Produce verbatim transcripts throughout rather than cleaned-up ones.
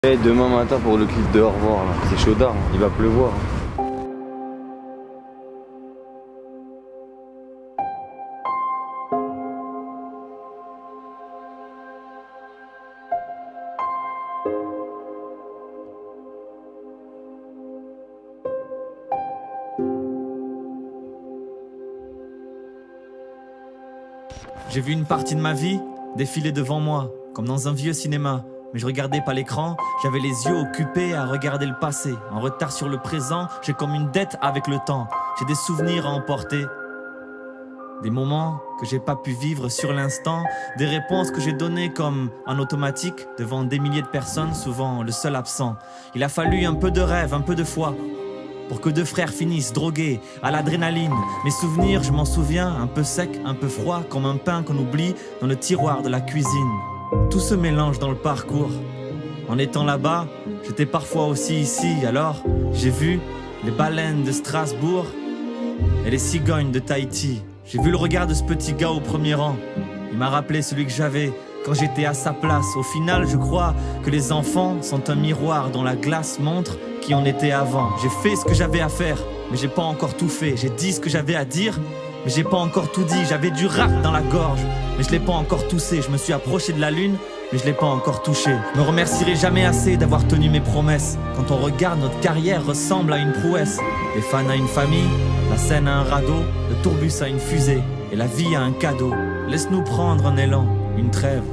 Et demain matin pour le clip de au revoir là, c'est chaudard, hein. Il va pleuvoir. Hein. J'ai vu une partie de ma vie défiler devant moi, comme dans un vieux cinéma. Mais je regardais pas l'écran, j'avais les yeux occupés à regarder le passé. En retard sur le présent, j'ai comme une dette avec le temps. J'ai des souvenirs à emporter, des moments que j'ai pas pu vivre sur l'instant, des réponses que j'ai données comme en automatique devant des milliers de personnes, souvent le seul absent. Il a fallu un peu de rêve, un peu de foi pour que deux frères finissent drogués à l'adrénaline. Mes souvenirs, je m'en souviens, un peu sec, un peu froid, comme un pain qu'on oublie dans le tiroir de la cuisine. Tout se mélange dans le parcours. En étant là-bas, j'étais parfois aussi ici. Alors, j'ai vu les baleines de Strasbourg et les cigognes de Tahiti. J'ai vu le regard de ce petit gars au premier rang. Il m'a rappelé celui que j'avais quand j'étais à sa place. Au final, je crois que les enfants sont un miroir dont la glace montre qui on était avant. J'ai fait ce que j'avais à faire, mais j'ai pas encore tout fait. J'ai dit ce que j'avais à dire, mais j'ai pas encore tout dit. J'avais du rap dans la gorge, mais je l'ai pas encore toussé. Je me suis approché de la lune, mais je l'ai pas encore touché. Je me remercierai jamais assez d'avoir tenu mes promesses. Quand on regarde, notre carrière ressemble à une prouesse. Les fans à une famille, la scène à un radeau, le tourbus à une fusée, et la vie à un cadeau. Laisse-nous prendre un élan, une trêve.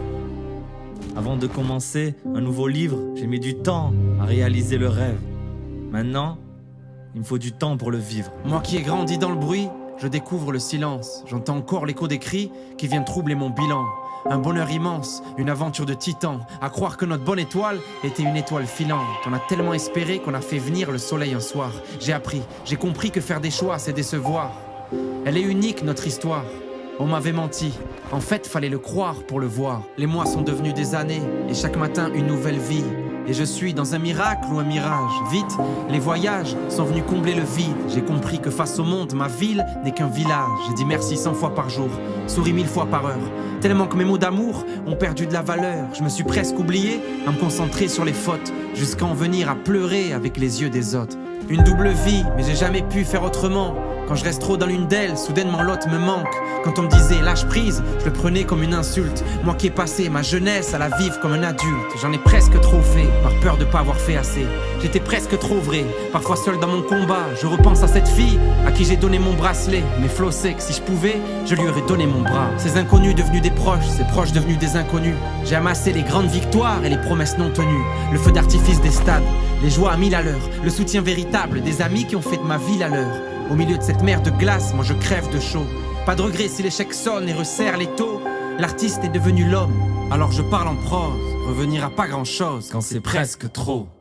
Avant de commencer un nouveau livre, j'ai mis du temps à réaliser le rêve. Maintenant, il me faut du temps pour le vivre. Moi qui ai grandi dans le bruit, je découvre le silence. J'entends encore l'écho des cris qui viennent troubler mon bilan. Un bonheur immense, une aventure de titan. À croire que notre bonne étoile était une étoile filante. On a tellement espéré qu'on a fait venir le soleil un soir. J'ai appris, j'ai compris que faire des choix, c'est décevoir. Elle est unique, notre histoire. On m'avait menti, en fait fallait le croire pour le voir. Les mois sont devenus des années, et chaque matin une nouvelle vie. Et je suis dans un miracle ou un mirage. Vite, les voyages sont venus combler le vide. J'ai compris que face au monde, ma ville n'est qu'un village. J'ai dit merci cent fois par jour, souri mille fois par heure. Tellement que mes mots d'amour ont perdu de la valeur. Je me suis presque oublié à me concentrer sur les fautes, jusqu'à en venir à pleurer avec les yeux des autres. Une double vie, mais j'ai jamais pu faire autrement. Quand je reste trop dans l'une d'elles, soudainement l'autre me manque. Quand on me disait lâche prise, je le prenais comme une insulte. Moi qui ai passé ma jeunesse à la vivre comme un adulte. J'en ai presque trop fait, par peur de pas avoir fait assez. J'étais presque trop vrai, parfois seul dans mon combat. Je repense à cette fille à qui j'ai donné mon bracelet. Mais Flo sait que si je pouvais, je lui aurais donné mon bras. Ces inconnus devenus des proches, ces proches devenus des inconnus. J'ai amassé les grandes victoires et les promesses non tenues. Le feu d'artifice des stades, les joies à mille à l'heure. Le soutien véritable des amis qui ont fait de ma vie la leur. Au milieu de cette mer de glace, moi je crève de chaud. Pas de regret si l'échec sonne et resserre les taux. L'artiste est devenu l'homme, alors je parle en prose. Revenir à pas grand chose quand c'est presque trop.